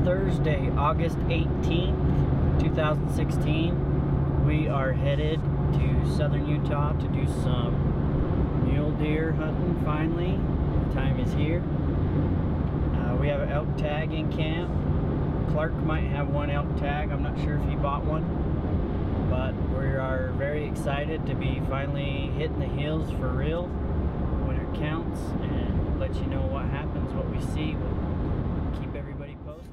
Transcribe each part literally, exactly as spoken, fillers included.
Thursday, August eighteenth, two thousand sixteen. We are headed to southern Utah to do some mule deer hunting finally. The time is here. Uh, we have an elk tag in camp. Clark might have one elk tag. I'm not sure if he bought one. But we are very excited to be finally hitting the hills for real when it counts, and let you know what happens, what we see. We'll keep everybody posted.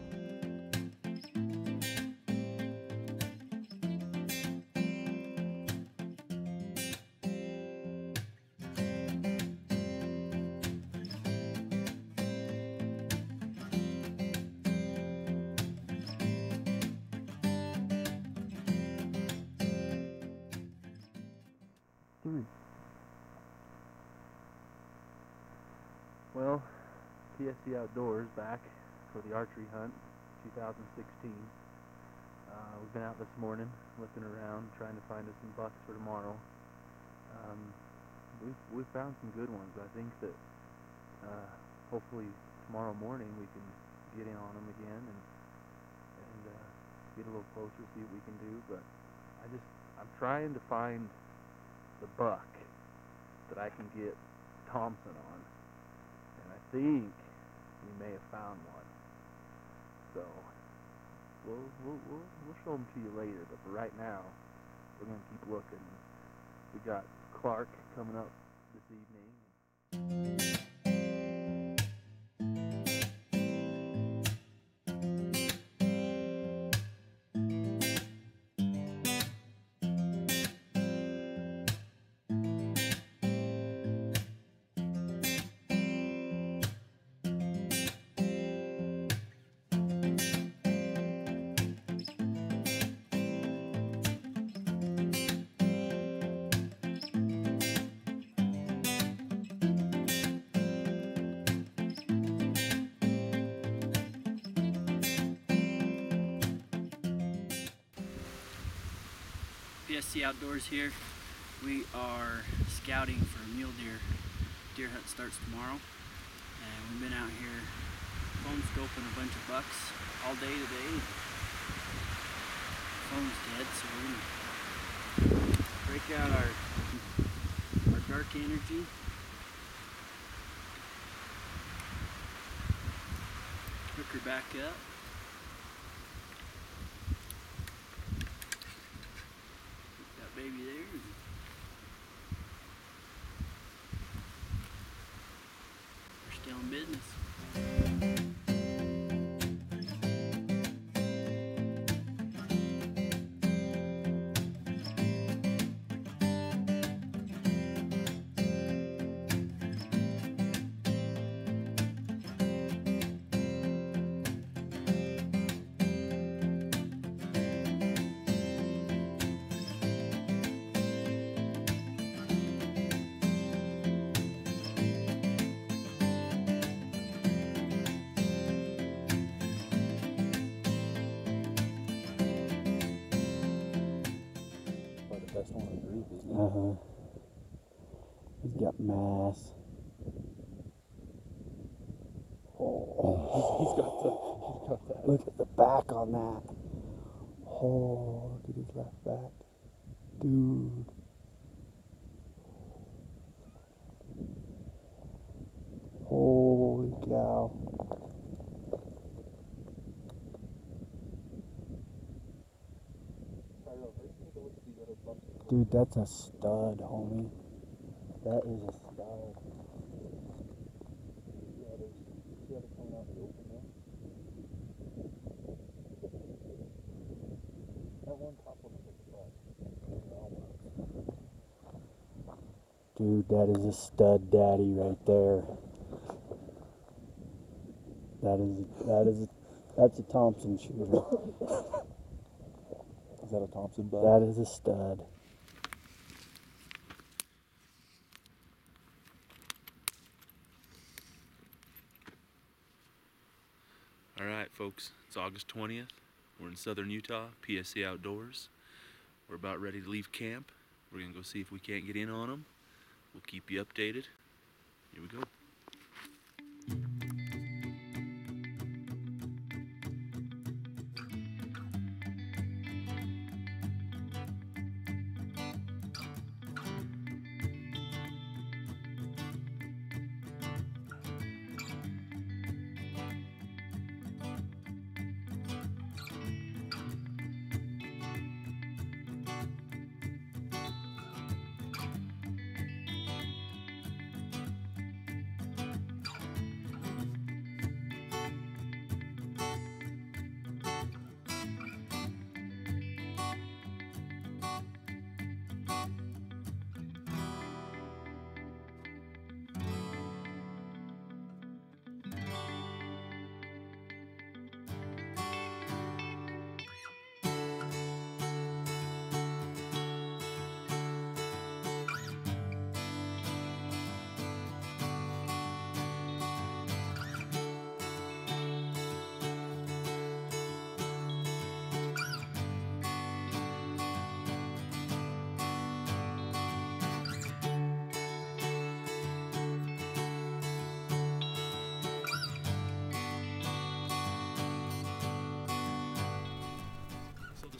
Well, P S C Outdoors back for the archery hunt, two thousand sixteen. Uh, we've been out this morning, looking around, trying to find us some bucks for tomorrow. Um, we've, we've found some good ones. I think that uh, hopefully tomorrow morning we can get in on them again and, and uh, get a little closer, see what we can do. But I just, I'm trying to find the buck that I can get Thompson on. And I think we may have found one. So we'll we'll we'll, we'll show them to you later. But for right now, we're gonna keep looking. We got Clark coming up this evening. P S C Outdoors here. We are scouting for mule deer. Deer hunt starts tomorrow, and we've been out here phone scoping a bunch of bucks all day today. Phone's dead, so we're gonna break out our our dark energy. Hook her back up. Baby there. We're still in business. Best one of the group, isn't Uh huh. He's got mass. Oh, he's, he's got the, he's got that. Look at the back on that. Oh, look at his left back. Dude. Holy cow. Dude, that's a stud, homie. That is a stud. Yeah, there's, see how they're coming out in the open there? That one top one is a buck. Dude, that is a stud daddy right there. That is, that is, that's a Thompson shooter. Is that a Thompson buck? That is a stud. Alright folks, it's August twentieth. We're in southern Utah, P S C Outdoors. We're about ready to leave camp. We're going to go see if we can't get in on them. We'll keep you updated. Here we go.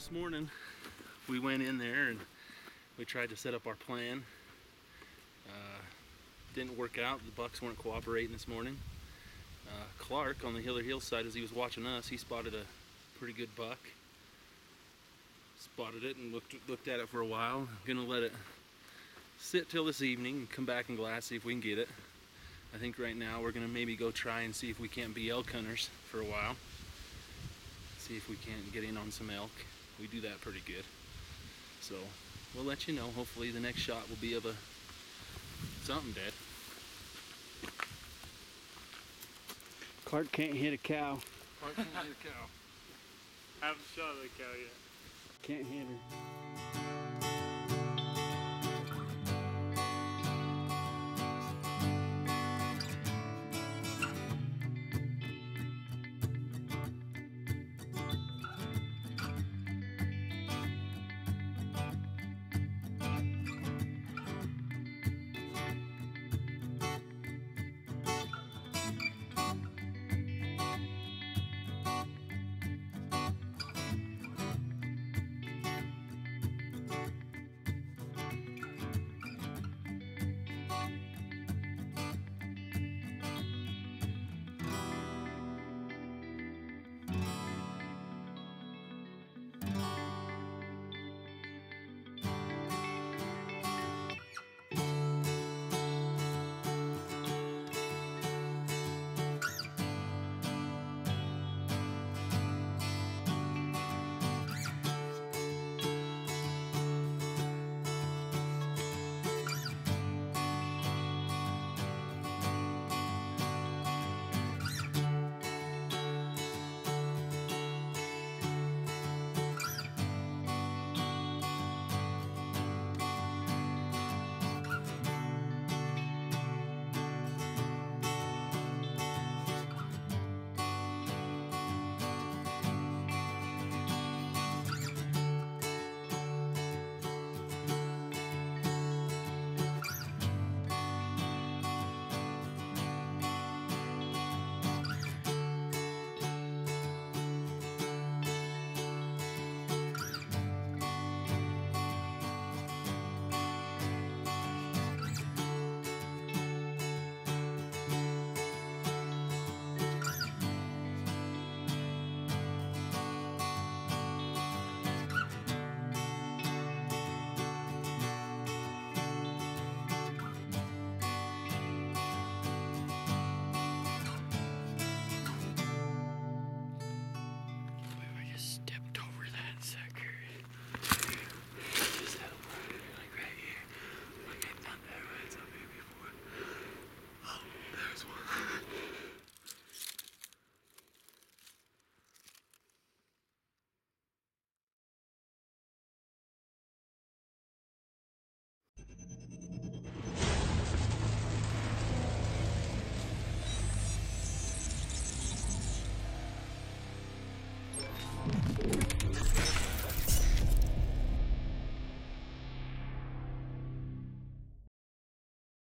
this morning we went in there and we tried to set up our plan. Uh, didn't work out. The bucks weren't cooperating this morning. Uh, Clark on the Hiller Hill side, as he was watching us, he spotted a pretty good buck. Spotted it and looked looked at it for a while. Gonna let it sit till this evening and come back and glass, see if we can get it. I think right now we're gonna maybe go try and see if we can't be elk hunters for a while. See if we can't get in on some elk. We do that pretty good. So we'll let you know. Hopefully the next shot will be of a something dead. Clark can't hit a cow. Clark can't hit a cow. Haven't shot at a cow yet. Can't hit her.